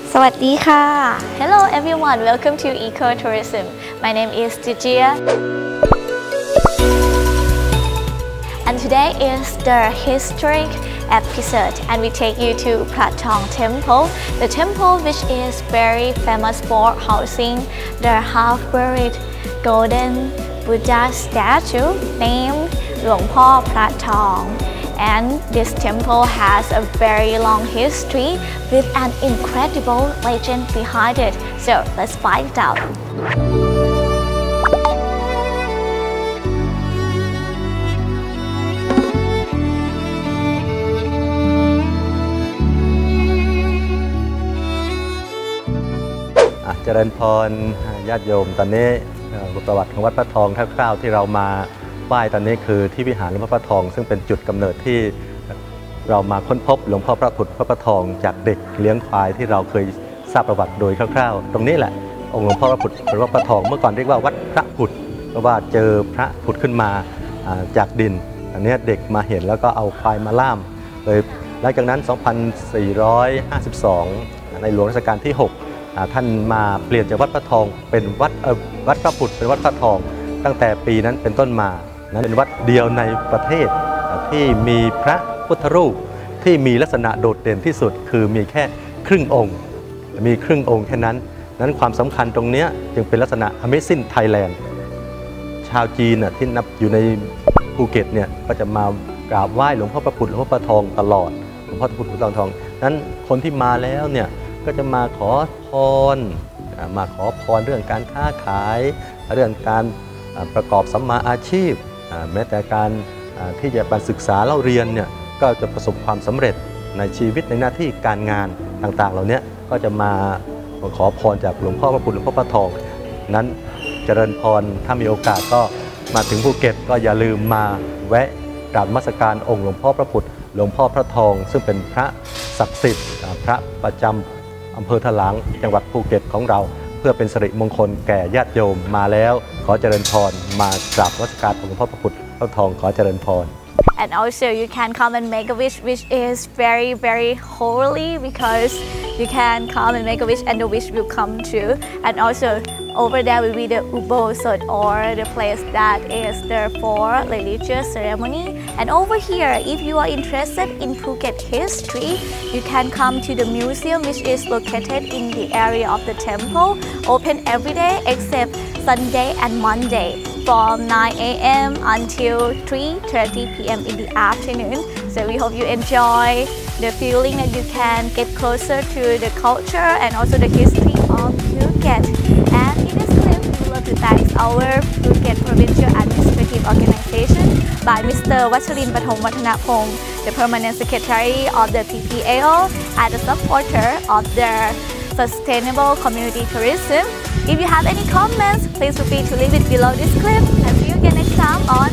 สวัสดีค่ะ Hello everyone, welcome to Ecotourism. My name is Tijia. And today is the historic episode and we take you to Pratong Temple. The temple which is very famous for housing the half-buried golden Buddha statue named หลวงพ่อพระทอง And this temple has a very long history with an incredible legend behind it. So let's find it out. เจริญพรญาติโยมตอนนี้ประวัติของวัดพระทองคร่าวๆที่เรามาไหว้ตอนนี้คือที่วิหารหลวงพ่อพระทองซึ่งเป็นจุดกำเนิดที่เรามาค้นพบหลวงพ่อพระผุดพระพระทองจากเด็กเลี้ยงควายที่เราเคยทราบประวัติโดยคร่าวๆตรงนี้แหละองค์หลวงพ่อพระผุดพระพระทองเมื่อก่อนเรียกว่าวัดพระผุดเพราะว่าเจอพระผุดขึ้นมาจากดินอันนี้เด็กมาเห็นแล้วก็เอาควายมาล่ามเลยหลังจากนั้น 2452 ในหลวงรัชกาลที่ 6ท่านมาเปลี่ยนจากวัดพระทองเป็นวัดพระผุดเป็นวัดพระทองตั้งแต่ปีนั้นเป็นต้นมานั้นเป็นวัดเดียวในประเทศที่มีพระพุทธรูปที่มีลักษณะโดดเด่นที่สุดคือมีแค่ครึ่งองค์มีครึ่งองค์แค่นั้นความสำคัญตรงนี้จึงเป็นลักษณะ Amazing Thailand ชาวจีนที่นับอยู่ในภูเก็ตเนี่ยก็จะมากราบไหว้หลวงพ่อพระผุดหลวงพ่อพระทองตลอดหลวงพ่อพระผุดหลวงพ่อทองนั้นคนที่มาแล้วเนี่ยก็จะมาขอพรเรื่องการค้าขายเรื่องการประกอบสัมมาอาชีพแม้แต่การที่จะศึกษาเล่าเรียนเนี่ยก็จะประสบความสำเร็จในชีวิตในหน้าที่การงานต่างๆเหล่านี้ก็จะมาขอพรจากหลวงพ่อพระผุดหลวงพ่อพระทองนั้นเจริญพรถ้ามีโอกาสก็มาถึงภูเก็ตก็อย่าลืมมาแวะกราบนมัสการองค์หลวงพ่อพระผุดหลวงพ่อพระทองซึ่งเป็นพระศักดิ์สิทธิ์พระประจำอำเภอถลางจังหวัดภูเก็ตของเราเพื่อเป็นสิริมงคลแก่ญาติโยมมาแล้วขอเจริญพรมากราบนมัสการองค์หลวงพ่อพระผุดพระทองขอเจริญพร And also you can come and make a wish which is very very holy because you can come and make a wish and the wish will come true and also over there will be the Ubosot or the place that is there for religious ceremony and over here if you are interested in Phuket history you can come to the museum which is located in the area of the temple open every day except Sunday and Monday from 9 a.m. until 3:30 p.m. in the afternoon. So we hope you enjoy the feeling that you can get closer to the culture and also the history of Phuket. And in this clip, we would love to thank our Phuket Provincial Administrative Organization by Mr. Wacharin Pathom Wattanapong, the Permanent Secretary of the PPAO and the supporter of the Sustainable Community Tourism. If you have any comments, please feel free to leave it below this clip and see you again next time on